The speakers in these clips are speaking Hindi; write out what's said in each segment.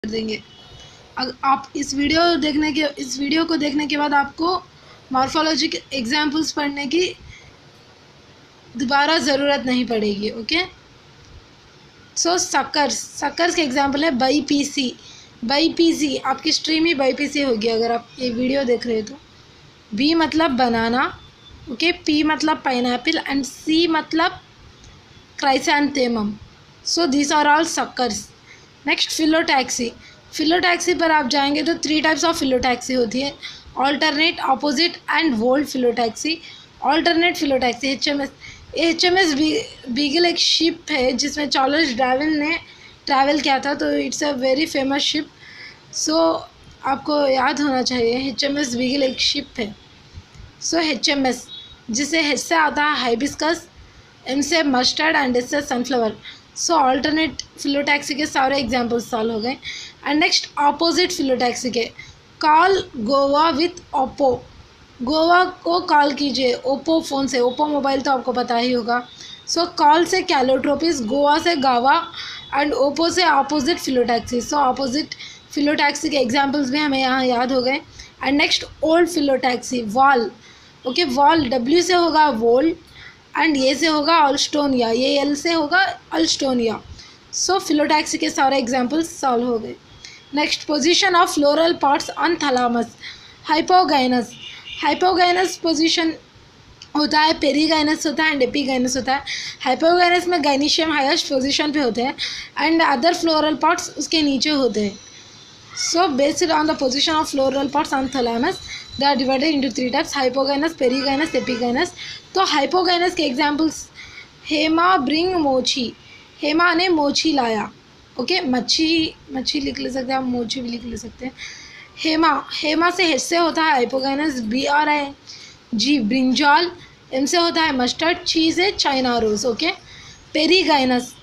कर देंगे। अगर आप इस वीडियो को देखने के बाद आपको मॉर्फोलॉजी के एग्जाम्पल्स पढ़ने की दोबारा ज़रूरत नहीं पड़ेगी। ओके, सो सक्कर्स के एग्जाम्पल है बाईपीसी आपकी स्ट्रीम ही बाईपीसी होगी अगर आप ये वीडियो देख रहे हो तो। बी मतलब बनाना, ओके, पी मतलब पाइनएप्पल एंड सी मतलब chrysanthemum. So these are all suckers. Next phyllotaxy पर आप जाएंगे तो 3 टाइप्स ऑफ फिलोटैक्सी होती है, alternate, opposite and whorled phyllotaxy. Alternate phyllotaxy HMS Beagle एक शिप है जिसमें चार्ल्स डार्विन ने ट्रैवल किया था, तो it's a very famous ship. So आपको याद होना चाहिए HMS बीगल एक शिप है। सो HMS जिसे H से आता है हाइबिस्कस, M से मस्टर्ड एंड S से सनफ्लावर। सो ऑल्टरनेट फिलोटैक्सी के सारे एग्जाम्पल्स सॉल्व हो गए। एंड नेक्स्ट अपोजिट फिलोटैक्सी के, call Goa with Oppo. Goa को कॉल कीजिए ओप्पो फ़ोन से, ओप्पो मोबाइल तो आपको पता ही होगा। सो कॉल से कैलोट्रोपिस, गोवा से गावा एंड ओप्पो से opposite phyllotaxy. So opposite phyllotaxy के एग्जाम्पल्स भी हमें यहाँ याद हो गए। And next old phyllotaxy, whorl, okay, whorl W से होगा वोल्ड एंड ये से होगा अल्स्टोनिया, ये L से होगा अल्स्टोनिया। सो फिलोटैक्सी के सारे एग्जाम्पल्स सॉल्व हो गए। Next position of floral parts on thalamus, hypogynous position होता है, पेरीगाइनस होता है एंड एपीगाइनस होता है। हाइपोगाइनस में गाइनीशियम हाईएस्ट पोजीशन पे होते हैं एंड अदर फ्लोरल पार्ट्स उसके नीचे होते हैं। So based on the position of floral parts on thalamus they are divided into 3 types, hypogynous, perigynous, epigynous. तो हाइपोगाइनस के एग्जाम्पल्स, हेमा ब्रिंग मोची, हेमा ने मोची लाया, ओके, मच्छी लिख ले सकते हैं आप, मोची भी लिख ले सकते हैं। हेमा से H से होता है हाइपोगाइनस, BRING ब्रिंजॉल, M से होता है मस्टर्ड, ची से चाइना रोज, ओके। पेरीगाइनस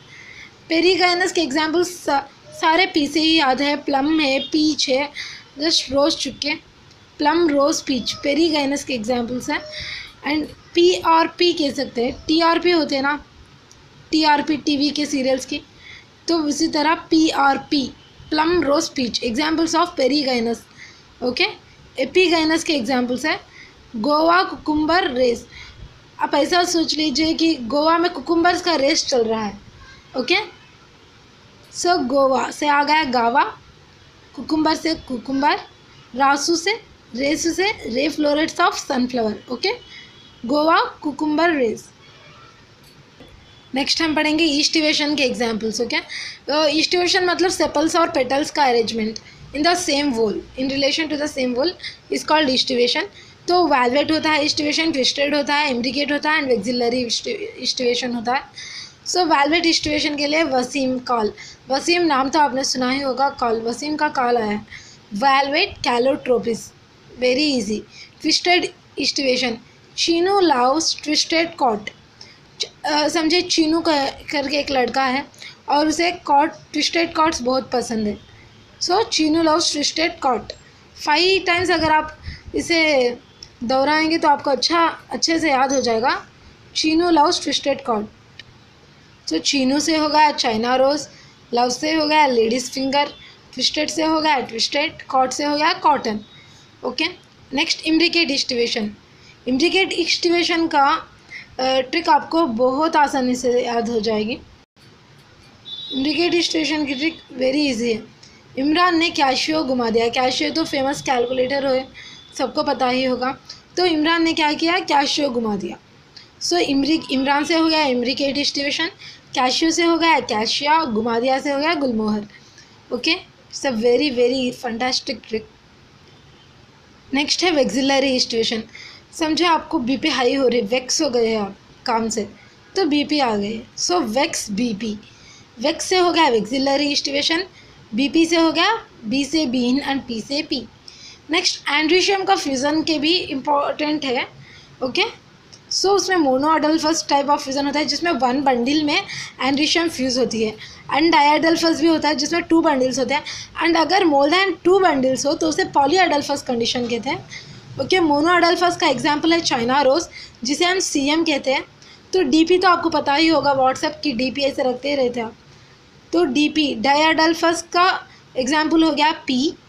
के एग्जाम्पल्स सारे पी से ही याद है, प्लम है, पीच है, जस्ट रोज चुके, प्लम, रोज, पीच पेरीगाइनस के एग्जाम्पल्स हैं। एंड PRP कह सकते हैं, TRP होते हैं ना, TRP टीवी के सीरियल्स की, तो उसी तरह PRP plum, rose, peach examples of perigynous, okay. Epigynous के एग्जाम्पल्स हैं गोवा कुकुम्बर रेस। आप ऐसा सोच लीजिए कि गोवा में कुकुम्बर्स का रेस चल रहा है, ओके। सो गोवा से आ गया गावा, कुकुम्बर से कुकुम्बर, रासू से रेसू से ray florets of sunflower, okay, Goa cucumber rays. Next हम पढ़ेंगे ईस्टिवेशन के एग्जाम्पल्स, ओके। ईस्टिवेशन मतलब सेपल्स और पेटल्स का arrangement in the same whorl, in relation to the same whorl is called aestivation. तो वेलवेट होता है ईस्टिवेशन, ट्विस्टेड होता है, इम्ब्रिकेट होता है एंड वेक्सिलरी ईस्टिवेशन होता है। सो वेलवेट ईस्टिवेशन के लिए वसीम नाम तो आपने सुना ही होगा, वसीम का कॉल आया है। Velvet calotropis, very easy. Twisted aestivation, Chinu loves twisted cot. समझे चीनू करके एक लड़का है और उसे ट्विस्टेड कॉट्स बहुत पसंद है। So Chinu loves twisted cot. 5 times अगर आप इसे दोहराएंगे तो आपको अच्छे से याद हो जाएगा। Chinu loves twisted cot. तो चीनू से हो गया चाइना रोज, लव से हो गया लेडीज फिंगर, ट्विस्टेड से हो गया ट्विस्टेड, कॉट से हो गया cotton, okay. Next imbricate aestivation का ट्रिक आपको बहुत आसानी से याद हो जाएगी। इम्ब्रिकेट ईस्टिवेशन की ट्रिक वेरी इजी है। इमरान ने कैशियो घुमा दिया, कैशियो तो फेमस कैलकुलेटर है, सबको पता ही होगा। तो इमरान ने क्या किया, कैशियो घुमा दिया। सो इमरान से हो गया इम्ब्रिकेट ईस्टिवेशन, कैशियो से हो गया कैशिया, घुमा दिया से हो गया gulmohar, okay. It's a very very fantastic trick. Next है वेक्सिलरी ईस्टिवेशन। समझे आपको बीपी हाई हो रही, वेक्स हो गए आप काम से, तो बीपी आ गए। सो वेक्स से हो गया वेक्सिलरी ईस्टिवेशन, बीपी से हो गया बी से बीन एंड पी से पी। नेक्स्ट एंड्रीशियम का फ्यूज़न के भी इम्पोर्टेंट है, ओके। सो उसमें मोनोअडल्फस टाइप ऑफ फ्यूज़न होता है जिसमें 1 बंडल में एंड्रीशियम फ्यूज़ होती है, एंड डायअडल्फस भी होता है जिसमें 2 बंडल्स होते हैं, एंड अगर मोर देन 2 बंडल्स हो तो उसे पॉलीअडल्फस कंडीशन कहते हैं, ओके। मोनोअडल्फस का एग्जाम्पल है चाइना रोज जिसे हम CM कहते हैं। तो DP तो आपको पता ही होगा, व्हाट्सएप की DP ऐसे रखते ही रहते हैं आप। तो DP डायअडल्फस का एग्जाम्पल हो गया पी,